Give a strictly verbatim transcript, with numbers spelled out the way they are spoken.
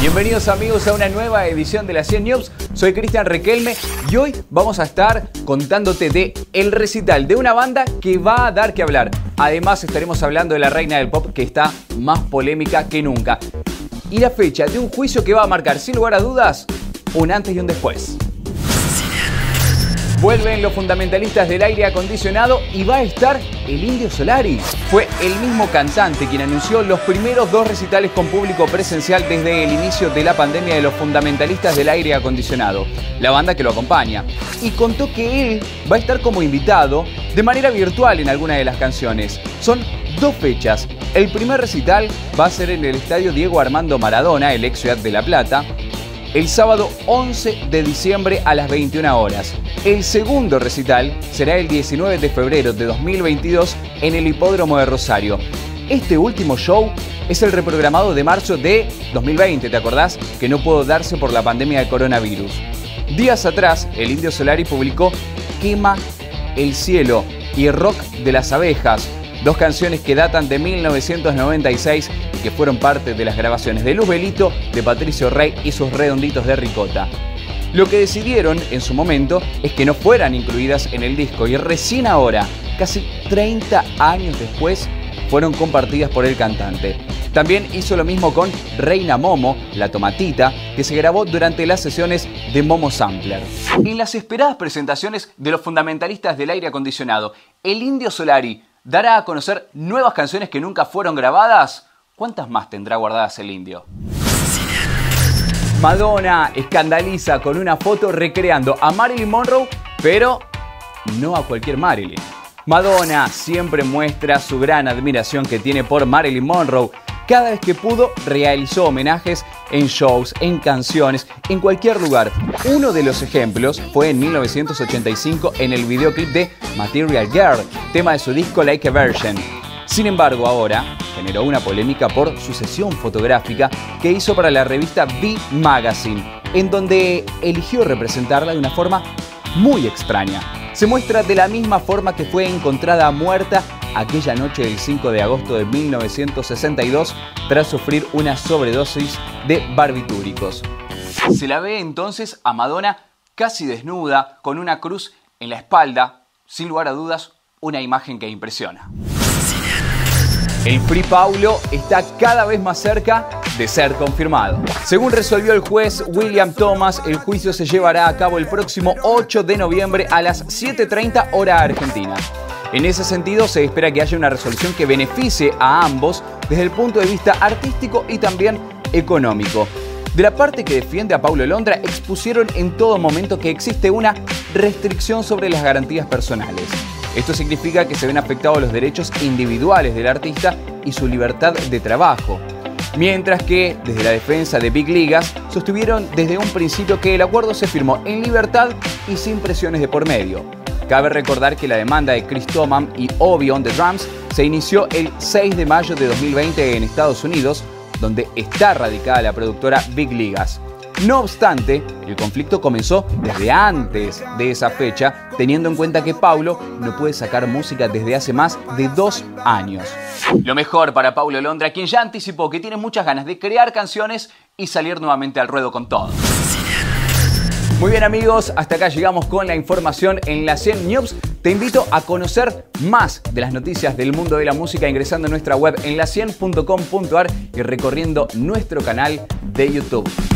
Bienvenidos amigos a una nueva edición de la cien News. Soy Cristian Requelme y hoy vamos a estar contándote de el recital de una banda que va a dar que hablar. Además estaremos hablando de la reina del pop que está más polémica que nunca. Y la fecha de un juicio que va a marcar sin lugar a dudas un antes y un después. Vuelven los fundamentalistas del aire acondicionado y va a estar el Indio Solari. Fue el mismo cantante quien anunció los primeros dos recitales con público presencial desde el inicio de la pandemia de los fundamentalistas del aire acondicionado, la banda que lo acompaña. Y contó que él va a estar como invitado de manera virtual en alguna de las canciones. Son dos fechas. El primer recital va a ser en el estadio Diego Armando Maradona, el ex Ciudad de La Plata, el sábado once de diciembre a las veintiuna horas. El segundo recital será el diecinueve de febrero de dos mil veintidós en el Hipódromo de Rosario. Este último show es el reprogramado de marzo de dos mil veinte, ¿te acordás? Que no pudo darse por la pandemia de coronavirus. Días atrás, el Indio Solari publicó Quema el cielo y Rock de las abejas, dos canciones que datan de mil novecientos noventa y seis y que fueron parte de las grabaciones de Luz Belito, de Patricio Rey y sus redonditos de ricota. Lo que decidieron en su momento es que no fueran incluidas en el disco y recién ahora, casi treinta años después, fueron compartidas por el cantante. También hizo lo mismo con Reina Momo, La Tomatita, que se grabó durante las sesiones de Momo Sampler. En las esperadas presentaciones de los fundamentalistas del aire acondicionado, el Indio Solari dará a conocer nuevas canciones que nunca fueron grabadas. ¿Cuántas más tendrá guardadas el Indio? Madonna escandaliza con una foto recreando a Marilyn Monroe, pero no a cualquier Marilyn. Madonna siempre muestra su gran admiración que tiene por Marilyn Monroe. Cada vez que pudo, realizó homenajes en shows, en canciones, en cualquier lugar. Uno de los ejemplos fue en mil novecientos ochenta y cinco en el videoclip de Material Girl, tema de su disco Like a Virgin. Sin embargo, ahora generó una polémica por su sesión fotográfica que hizo para la revista V Magazine, en donde eligió representarla de una forma muy extraña. Se muestra de la misma forma que fue encontrada muerta aquella noche del cinco de agosto de mil novecientos sesenta y dos tras sufrir una sobredosis de barbitúricos. Se la ve entonces a Madonna casi desnuda, con una cruz en la espalda, sin lugar a dudas, una imagen que impresiona. El Free Paulo está cada vez más cerca de ser confirmado. Según resolvió el juez William Thomas, el juicio se llevará a cabo el próximo ocho de noviembre a las siete treinta hora argentina. En ese sentido, se espera que haya una resolución que beneficie a ambos desde el punto de vista artístico y también económico. De la parte que defiende a Paulo Londra, expusieron en todo momento que existe una restricción sobre las garantías personales. Esto significa que se ven afectados los derechos individuales del artista y su libertad de trabajo. Mientras que, desde la defensa de Big Ligas, sostuvieron desde un principio que el acuerdo se firmó en libertad y sin presiones de por medio. Cabe recordar que la demanda de Chris Toman y Obi on the Drums se inició el seis de mayo de dos mil veinte en Estados Unidos, donde está radicada la productora Big Ligas. No obstante, el conflicto comenzó desde antes de esa fecha, teniendo en cuenta que Paulo no puede sacar música desde hace más de dos años. Lo mejor para Paulo Londra, quien ya anticipó que tiene muchas ganas de crear canciones y salir nuevamente al ruedo con todo. Muy bien amigos, hasta acá llegamos con la información en la cien News. Te invito a conocer más de las noticias del mundo de la música ingresando a nuestra web en la cien punto com punto ar y recorriendo nuestro canal de YouTube.